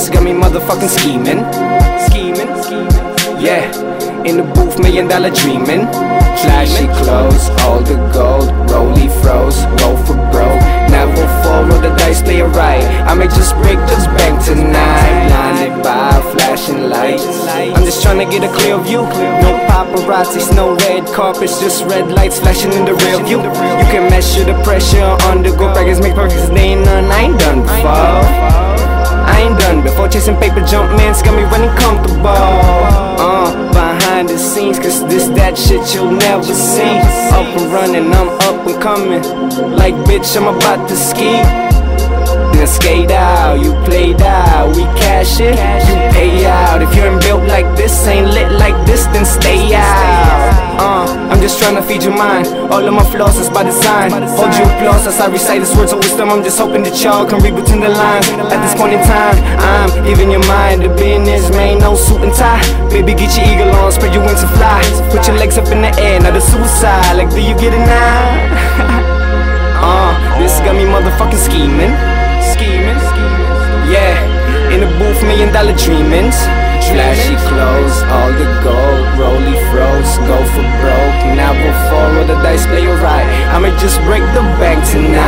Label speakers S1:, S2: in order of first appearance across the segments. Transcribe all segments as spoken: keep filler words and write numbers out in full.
S1: this got me motherfucking scheming. Scheming, scheming. Yeah, in the booth, million dollar dreaming. Flashy clothes, all the gold, rolly froze, go for broke. Never fall, roll the dice, play it right. I may just break this bank tonight. Blinded by flashing lights. I'm just trying to get a clear view. No paparazzis, no red carpets, just red lights flashing in the rear view. You can measure the pressure, undergo practice, make perfect. They ain't none I ain't done before. I ain't done before chasing paper jump mans, got me running comfortable. Uh, behind the scenes, cause this that shit you'll never see. Up and running, I'm up and coming. Like bitch, I'm about to ski. Then skate out, you played out, we cash it, you pay out. If you ain't built like this, ain't lit like this, then stay out. Uh, I'm just trying to feed your mind. All of my flaws is by design. Hold you applause as I recite these words of wisdom. I'm just hoping that y'all can read between the lines. At this point in time, I'm giving your mind the business, man, no suit and tie. Baby, get your eagle on, spread your wings and fly. Put your legs up in the air, now the suicide. Like, do you get it now? uh, this got me motherfucking scheming. Scheming, yeah, in the booth, million dollar dreamings. Flashy clothes, all the gold, rolly froze, go for broke. Never fall, roll the dice, play it right. I may just break the bank tonight.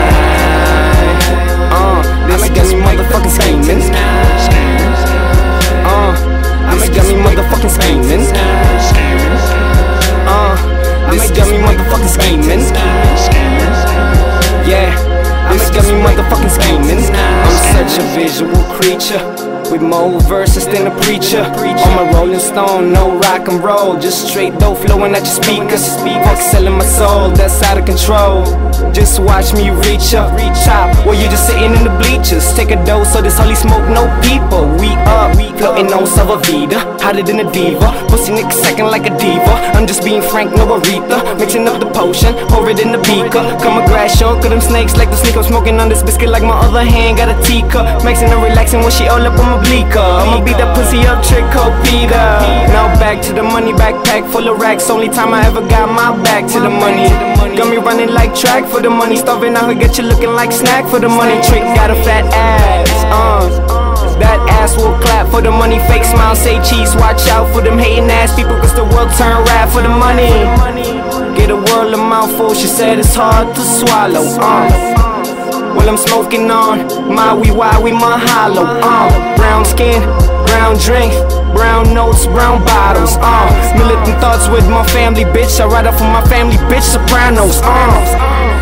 S1: Uh, this got me motherfucking scheming. Uh, this got me motherfucking scheming. Uh, this got me motherfucking scheming. Yeah. This got me motherfucking scheming. I'm such a visual creature with more verses than a preacher. On my Rolling Stone, no rock and roll, just straight dough flowing at your speakers. Fuck selling my soul, that's out of control. Just watch me reach up, reach out, while you just sitting in the bleachers. Take a dose of this holy smoke, no people. We up, floating on Salvavida, hotter than a diva. Pussy nigga second like a diva. I'm just being frank, no Aretha. Mixing up the potion, pour it in the beaker. Come a grass show, cause them snakes like the sneak. I'm smoking on this biscuit like my other hand got a teacup. Mixing and relaxing when she all up on my bleaker. I'ma beat that pussy up, trick called Peter. Now back to the money, backpack full of racks. Only time I ever got my back to the money. Got me running like track for the money. Starving out here, get you looking like snack for the money. Trick got a fat ass, uh that ass will clap for the money. Fake smile, say cheese. Watch out for them hating ass people, cause the world turn rap for the money. Get a world a mouthful, she said it's hard to swallow. Uh Well, I'm smoking on my wee why we mahalo. Uh, brown skin, brown drink, brown notes, brown bottles. Uh, militant thoughts with my family, bitch. I ride up for my family, bitch. Sopranos. Uh.